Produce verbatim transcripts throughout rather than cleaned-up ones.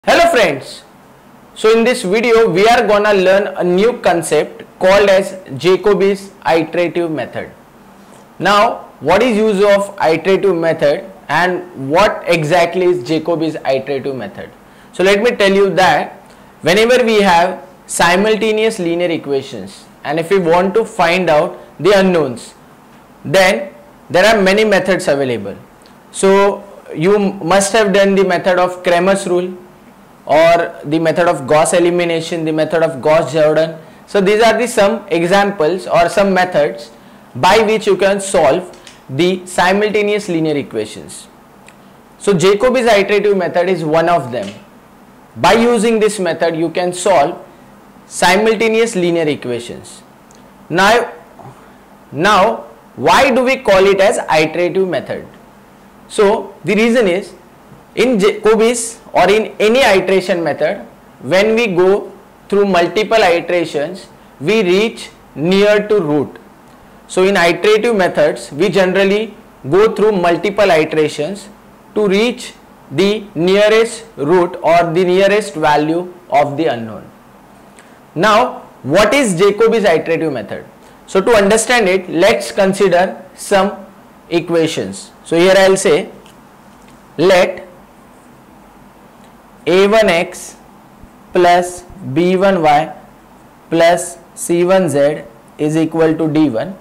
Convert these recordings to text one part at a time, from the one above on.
Hello friends, so in this video we are gonna learn a new concept called as Jacobi's iterative method. Now what is use of iterative method and what exactly is Jacobi's iterative method? So let me tell you that whenever we have simultaneous linear equations and if we want to find out the unknowns, then there are many methods available. So you must have done the method of Cramer's rule, or the method of Gauss elimination, the method of Gauss-Jordan. So these are the some examples or some methods by which you can solve the simultaneous linear equations. So Jacobi's iterative method is one of them. By using this method you can solve simultaneous linear equations. Now, now why do we call it as iterative method? So the reason is, in Jacobi's or in any iteration method, when we go through multiple iterations, we reach near to root. So in iterative methods, we generally go through multiple iterations to reach the nearest root or the nearest value of the unknown. Now, what is Jacobi's iterative method? So to understand it, let's consider some equations. So here I will say, let a one x plus b one y plus c one z is equal to d one,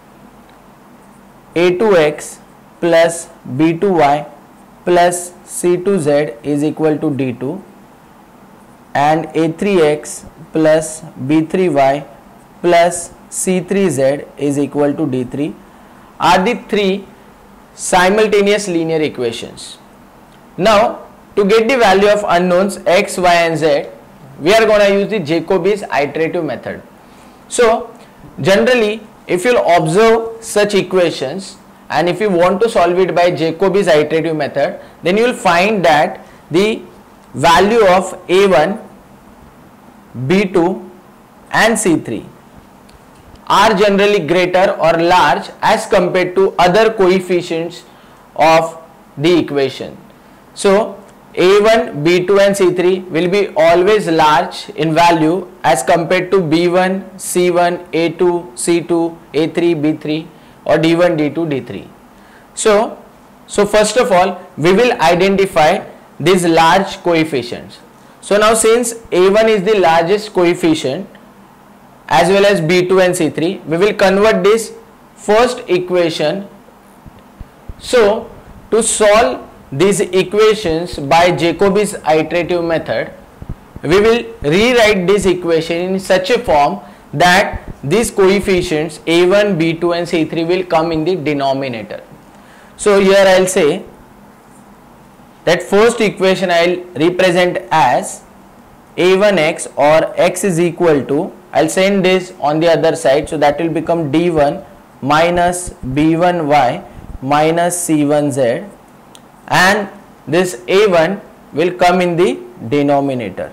a two x plus b two y plus c two z is equal to d two, and a three x plus b three y plus c three z is equal to d three are the three simultaneous linear equations. Now to get the value of unknowns x, y and z, we are going to use the Jacobi's iterative method. So generally if you will observe such equations and if you want to solve it by Jacobi's iterative method, then you will find that the value of a one, b two and c three are generally greater or large as compared to other coefficients of the equation. So a one, b two and c three will be always large in value as compared to b one, c one, a two, c two, a three, b three or d one, d two, d three. So, so first of all we will identify these large coefficients. So now since a one is the largest coefficient as well as b two and c three, we will convert this first equation. So to solve these equations by Jacobi's iterative method, we will rewrite this equation in such a form that these coefficients a one, b two and c three will come in the denominator. So here I will say that first equation I will represent as a one x, or x is equal to, I will send this on the other side, so that will become d one minus b one y minus c one z, and this a one will come in the denominator.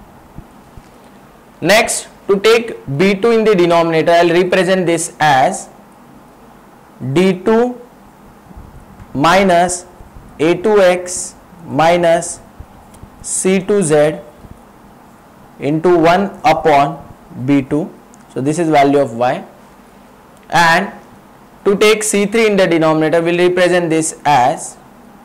Next, to take b two in the denominator, I will represent this as d two minus a two x minus c two z into one upon b two. So this is value of y, and to take c three in the denominator, we will represent this as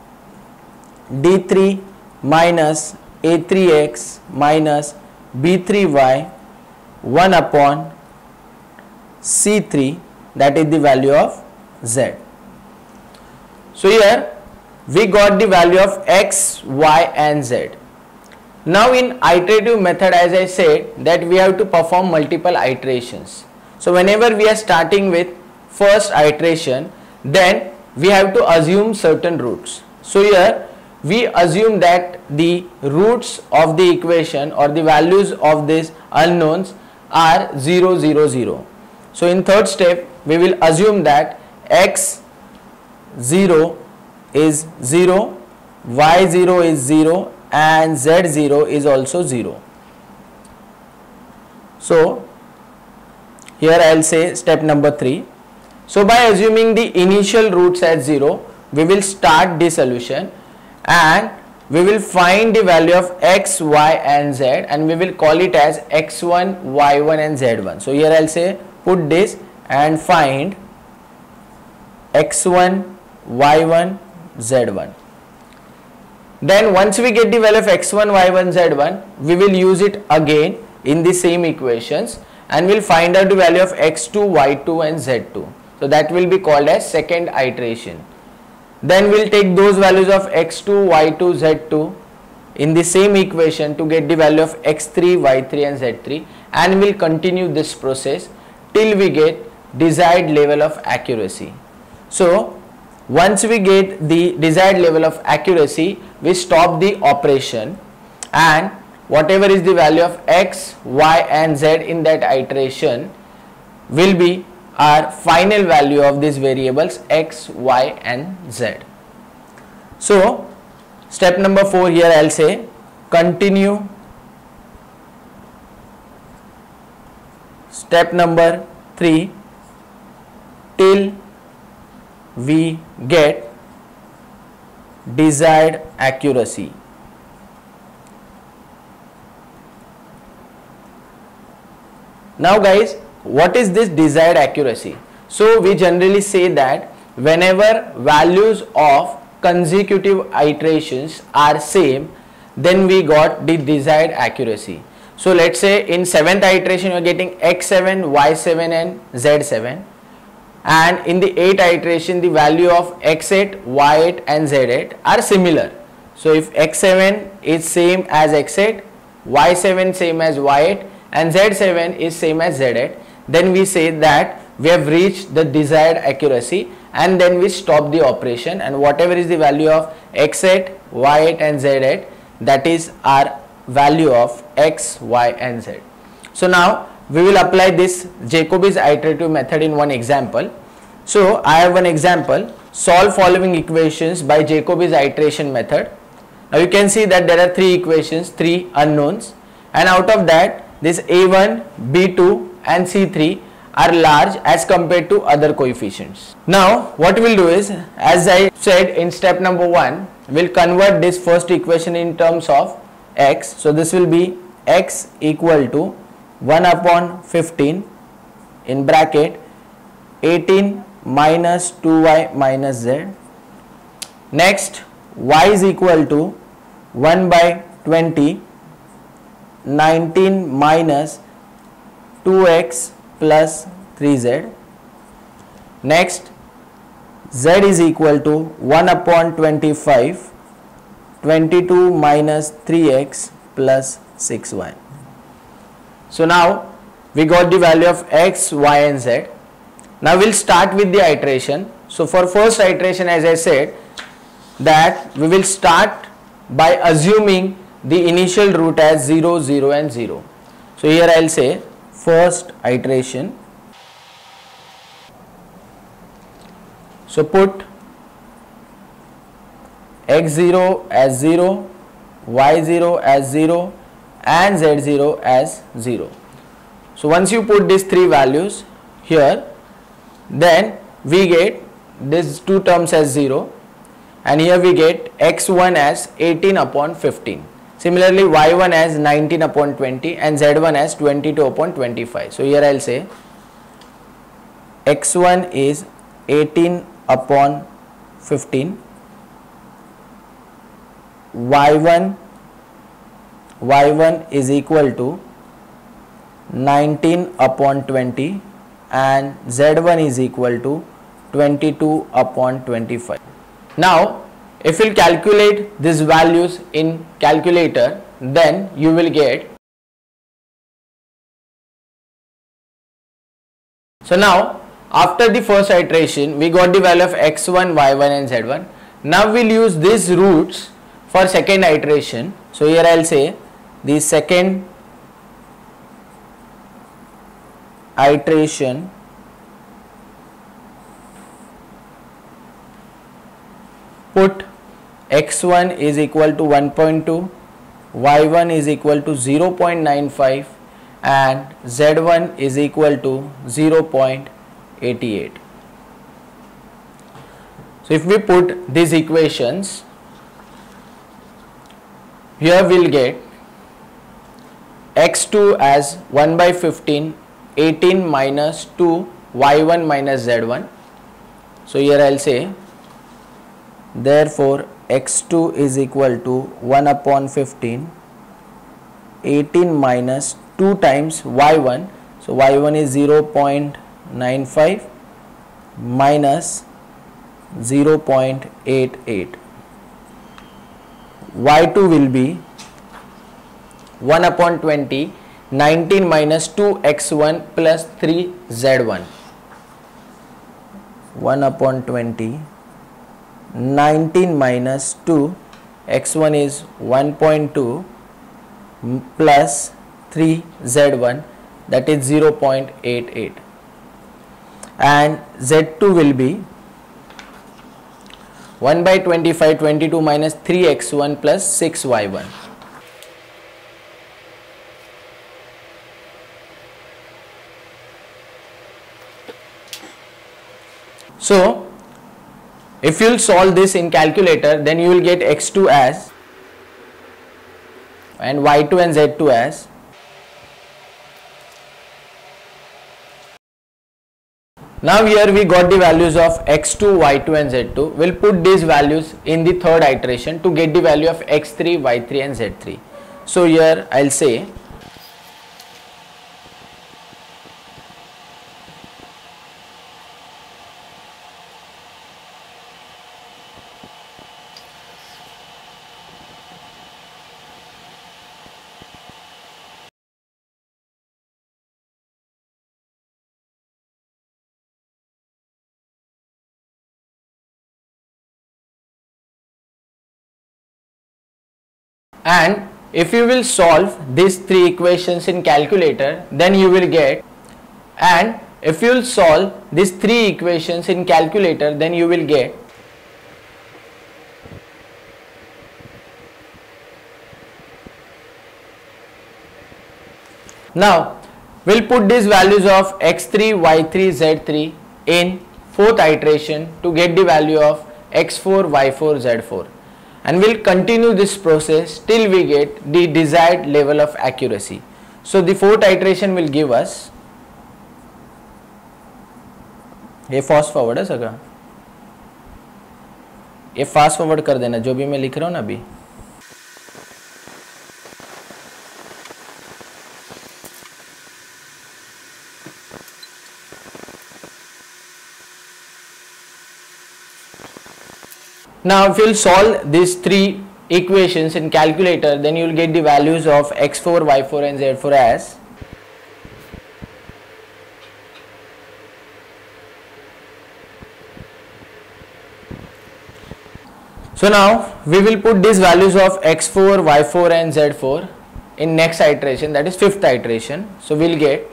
d three minus a three x minus b three y one upon c three, that is the value of z. So here we got the value of x, y and z. Now in iterative method, as I said, that we have to perform multiple iterations. So whenever we are starting with first iteration, then we have to assume certain roots. So here we assume that the roots of the equation or the values of these unknowns are zero, zero, zero. So in third step we will assume that x zero is zero, y zero is zero and z zero is also zero. So here I will say step number three. So by assuming the initial roots as zero, we will start the solution, and we will find the value of x, y and z, and we will call it as x one, y one and z one. So here I'll say put this and find x one, y one, z one. Then once we get the value of x one, y one, z one, we will use it again in the same equations and we'll find out the value of x two, y two and z two. So that will be called as second iteration. Then we'll take those values of x two, y two, z two in the same equation to get the value of x three, y three and z three, and we'll continue this process till we get desired level of accuracy. So once we get the desired level of accuracy, we stop the operation and whatever is the value of x, y and z in that iteration will be our final value of these variables x, y and z. So step number four, here I'll say continue. Step number three, till we get desired accuracy. Now guys, what is this desired accuracy? So we generally say that whenever values of consecutive iterations are same, then we got the desired accuracy. So let's say in seventh iteration you are getting x seven, y seven and z seven, and in the eighth iteration the value of x eight, y eight and z eight are similar. So if x seven is same as x eight, y seven same as y eight and z seven is same as z eight, then we say that we have reached the desired accuracy, and then we stop the operation, and whatever is the value of x eight, y eight and z eight, that is our value of x, y and z. So now we will apply this Jacobi's iterative method in one example. So I have one example: solve following equations by Jacobi's iteration method. Now you can see that there are three equations, three unknowns, and out of that this a one, b two and c three are large as compared to other coefficients. Now what we will do is, as I said in step number one, we will convert this first equation in terms of x. So this will be x equal to one upon fifteen in bracket eighteen minus two y minus z. Next, y is equal to one by twenty, nineteen minus two x plus three z. Next, z is equal to one upon twenty-five, twenty-two minus three x plus six y. So now we got the value of x, y and z. Now we'll start with the iteration. So for first iteration, as I said, that we will start by assuming the initial root as zero, zero and zero. So here I'll say first iteration. So put x zero as zero, y zero as zero and z zero as zero. So once you put these three values here, then we get these two terms as zero, and here we get x one as eighteen upon fifteen. Similarly, y one as nineteen upon twenty and z one as twenty-two upon twenty-five. So here I'll say x one is eighteen upon fifteen, y one y one is equal to nineteen upon twenty and z one is equal to twenty-two upon twenty-five. Now if you calculate these values in calculator, then you will get. So now after the first iteration we got the value of x one, y one and z one. Now we'll use these roots for second iteration. So here I'll say the second iteration put x one is equal to one point two, y one is equal to zero point nine five and z one is equal to zero point eight eight. So if we put these equations, here we'll get x two as one by fifteen, eighteen minus two y one minus z one. So here I'll say therefore x two is equal to one upon fifteen, eighteen minus two times y one, so y one is zero point nine five minus zero point eight eight, y two will be one upon twenty, nineteen minus two x one plus three z one, one upon twenty, nineteen minus two, x one is one point two plus three z one, that is zero point eight eight, and z two will be one by twenty-five, twenty-two minus three x one plus six y one. So if you will solve this in calculator, then you will get x two as and y two and z two as now here we got the values of x two, y two and z two. We'll put these values in the third iteration to get the value of x three, y three and z three. So here I'll say and if you will solve these three equations in calculator, then you will get and if you will solve these three equations in calculator, then you will get now we'll put these values of x three, y three, z three in fourth iteration to get the value of x four, y four, z four. And we'll continue this process till we get the desired level of accuracy. So the fourth iteration will give us, ये fast forward है सगा, ये fast forward कर देना जो भी मैं लिख रहा हूँ ना अभी. Now if you will solve these three equations in calculator, then you will get the values of x four, y four and z four as so now we will put these values of x four, y four and z four in next iteration, that is fifth iteration. So we will get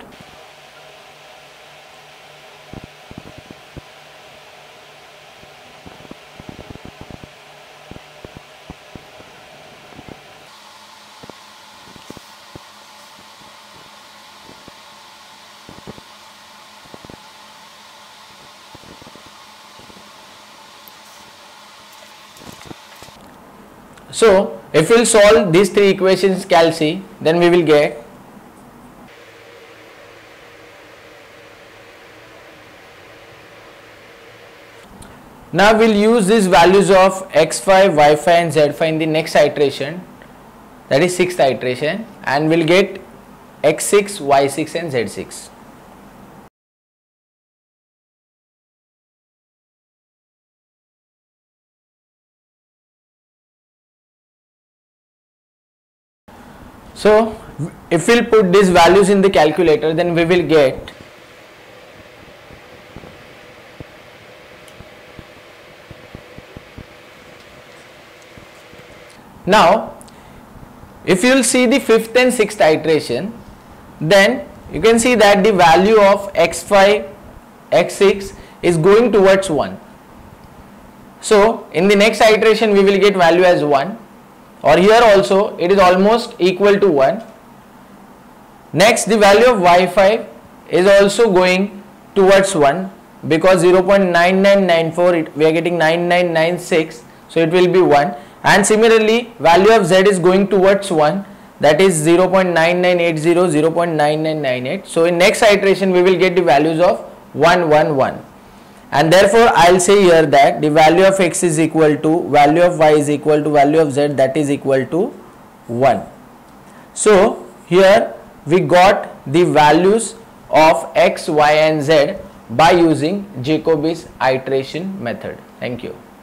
so if we will solve these three equations calci, then we will get now we will use these values of x five, y five and z five in the next iteration, that is sixth iteration, and we will get x six, y six and z six. So if we will put these values in the calculator, then we will get now if you will see the fifth and sixth iteration, then you can see that the value of x five, x six is going towards one. So in the next iteration we will get value as one, or here also it is almost equal to one. Next the value of y five is also going towards one, because zero point nine nine nine four we are getting nine nine nine six, so it will be one, and similarly value of z is going towards one, that is zero point nine nine eight zero, zero point nine nine nine eight. So in next iteration we will get the values of one one one, and therefore I will say here that the value of x is equal to value of y is equal to value of z, that is equal to one. So here we got the values of x, y and z by using Jacobi's iteration method. Thank you.